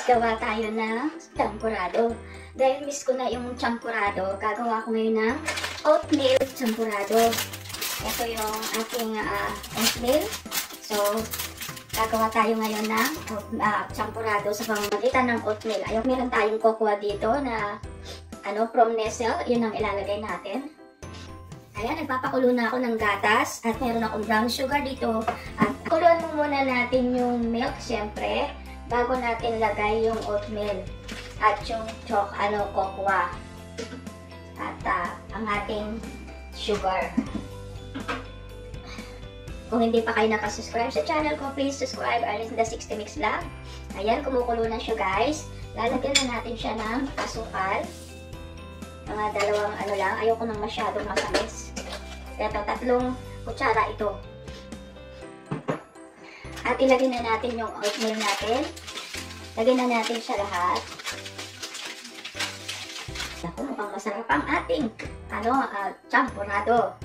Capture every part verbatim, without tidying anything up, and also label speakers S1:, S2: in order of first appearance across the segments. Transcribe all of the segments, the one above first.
S1: gawa tayo ng champurado. Dahil miss ko na yung champurado, gagawa ko ngayon ng oatmeal champurado. Ito yung aking uh, oatmeal. So, gagawa tayo ngayon ng uh, champurado sa pamamagitan ng oatmeal. Ayun, meron tayong cocoa dito na ano, from Nestle. Yun ang ilalagay natin. Ayan, nagpapakulo na ako ng gatas at meron akong brown sugar dito. At kuluan mo muna natin yung milk, syempre, bago natin lagay yung oatmeal at yung chok, ano, cocoa at uh, ang ating sugar. Kung hindi pa kayo nakasubscribe sa channel ko, please subscribe. Arlene the sixty Mix Vlog. Ayan, kumukulo na siya, guys. Lalagyan na natin siya ng asukal. Mga dalawang ano lang, ayoko nang masyadong masamis. Ito, tatlong kutsara ito. At ilagay na natin yung oatmeal natin. Lagyan na natin siya lahat. Naku, mukhang masarap ang ating ano, uh, champurado.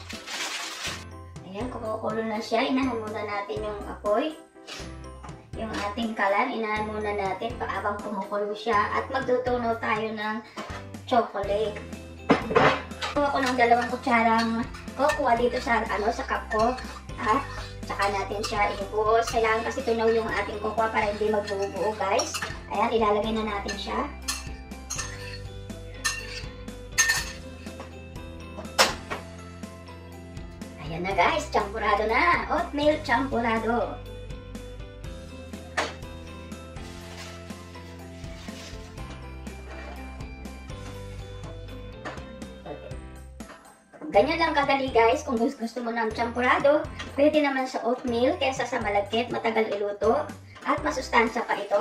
S1: Ayan, kumukulo na siya. Inahan muna natin yung apoy. Yung ating kalan, inahan muna natin paabang kumukulo siya. At magtutunaw tayo ng chocolate. Kuha ko ng dalawang kutsarang cocoa dito sa ano sa cup ko. At saka natin siya ibubuhos. Kailangan kasi tunaw yung ating cocoa para hindi magbubuo, guys. Ayan, ilalagay na natin siya. Ayan na, guys, champurado na. Oatmeal champurado. Ganyan lang kadali, guys. Kung gusto, gusto mo ng champurado, pwede naman sa oatmeal kaysa sa malagkit, matagal iluto, at masustansya pa ito.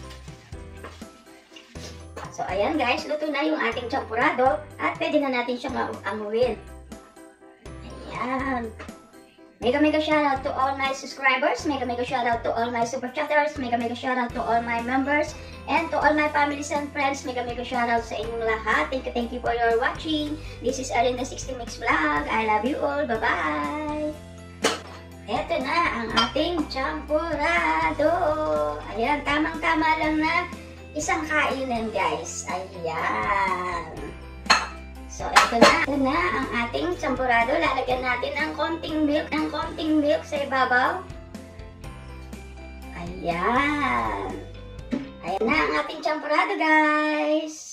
S1: So, ayan, guys, luto na yung ating champurado at pwede na natin siyang amuin. Ayan. Mega mega shoutout to all my subscribers, mega mega shoutout to all my super chatters, mega mega shoutout to all my members, and to all my families and friends, mega mega shoutout sa inyong lahat. Thank you, thank you for your watching. This is Arlene the sixty Mix Vlog. I love you all. Bye-bye! Eto na ang ating champurado. Ayan, tamang-tama lang na isang kainan, guys. Ayan. So, ito na. Ito na ang ating champurado. Lalagyan natin ng konting milk, ng konting milk sa ibabaw. Ayan. Ayan na ang ating champurado, guys.